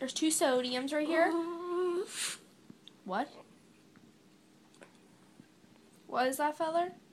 There's 2 sodiums right here. What? What is that, feather?